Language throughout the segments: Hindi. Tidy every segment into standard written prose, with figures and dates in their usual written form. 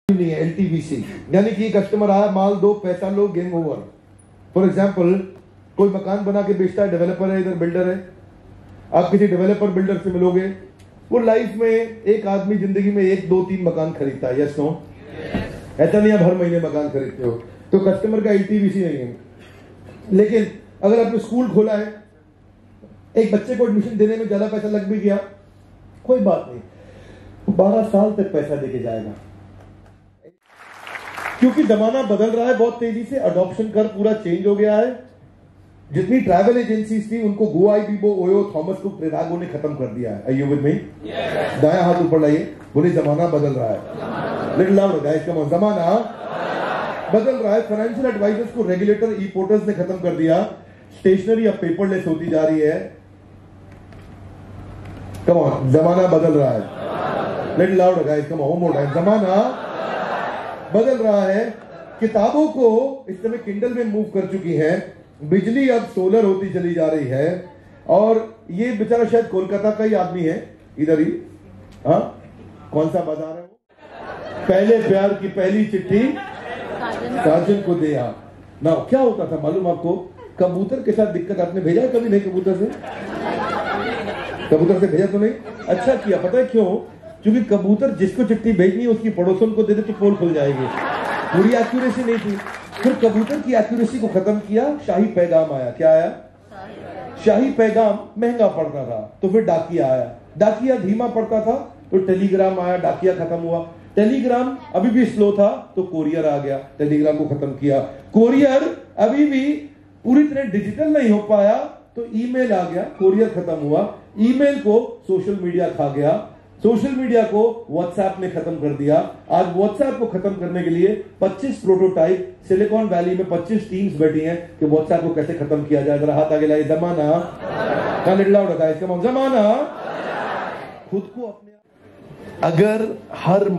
नहीं है LTVC, यानी कि कस्टमर आया, माल दो, पैसा लो, गेम ओवर। फॉर एग्जाम्पल कोई मकान बना के बेचता है, डेवलपर है, इधर बिल्डर है, आप किसी डेवलपर बिल्डर से मिलोगे, वो लाइफ में एक आदमी जिंदगी में 1 2 3 मकान खरीदता है, यस नो? ऐसा नहीं आप हर महीने मकान खरीदते हो, तो कस्टमर का LTVC नहीं है। लेकिन अगर आपने स्कूल खोला है, एक बच्चे को एडमिशन देने में ज्यादा पैसा लग भी गया, कोई बात नहीं, 12 साल तक पैसा देके जाएगा, क्योंकि जमाना बदल रहा है बहुत तेजी से, अडॉप्शन कर पूरा चेंज हो गया है। जितनी ट्रैवल एजेंसीज थी उनको Goibibo OYO Thomas Cook प्रेरागो ने खत्म कर दिया है। Are you with me? दाया हाथ ऊपर लाइए, बोले जमाना बदल रहा है। Little loud guys, come on, जमाना बदल रहा है। फाइनेंशियल एडवाइजर्स को रेगुलेटर ई पोर्टल्स ने खत्म कर दिया, स्टेशनरी अब पेपरलेस होती जा रही है। कम ऑन, जमाना बदल रहा है। Little loud guys, come on, more time, जमाना बदल रहा है। किताबों को इस समय किंडल में मूव कर चुकी है, बिजली अब सोलर होती चली जा रही है। और ये बेचारा शायद कोलकाता का ही आदमी है, इधर ही, हाँ, कौन सा बाजार है वो? पहले प्यार की पहली चिट्ठी साजन को दे आ ना। क्या होता था मालूम आपको? कबूतर के साथ दिक्कत आपने भेजा है कभी? नहीं, कबूतर से भेजा तो नहीं? अच्छा किया, पता है क्यों? क्योंकि कबूतर जिसको चिट्ठी भेजनी है उसकी पड़ोसन को दे दे तो पोल खुल जाएगी। पूरी एक्यूरेसी नहीं थी। फिर कबूतर की एक्यूरेसी को खत्म किया, शाही पैगाम आया। क्या आया? शाही पैगाम महंगा पड़ता था, तो फिर डाकिया आया। डाकिया धीमा पड़ता था, तो टेलीग्राम आया, डाकिया खत्म हुआ। टेलीग्राम अभी भी स्लो था, तो कोरियर आ गया, टेलीग्राम को खत्म किया। कोरियर अभी भी पूरी तरह डिजिटल नहीं हो पाया, तो ईमेल आ गया, कोरियर खत्म हुआ। ईमेल को सोशल मीडिया खा गया, सोशल मीडिया को व्हाट्सएप ने खत्म कर दिया। आज व्हाट्सएप को खत्म करने के लिए 25 प्रोटोटाइप सिलिकॉन वैली में 25 टीम्स बैठी हैं कि व्हाट्सएप को कैसे खत्म किया जाए। जरा हाथ आगे लाइए। जमाना जमाना खुद को अपने, अगर हर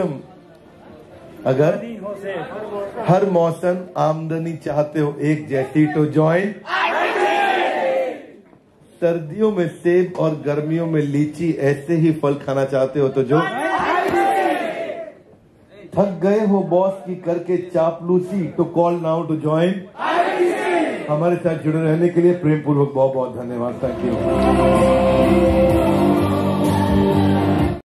मौसम आमदनी चाहते हो एक जैसी, तो ज्वाइन। सर्दियों में सेब और गर्मियों में लीची, ऐसे ही फल खाना चाहते हो तो जो। थक गए हो बॉस की करके चापलूसी, तो कॉल नाउ टू ज्वाइन। हमारे साथ जुड़े रहने के लिए प्रेम पूर्वक बहुत बहुत धन्यवाद। Thank you.